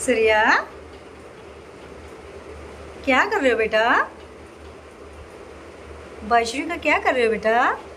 सूर्या, क्या कर रहे हो बेटा? वैष्णवी का क्या कर रहे हो बेटा?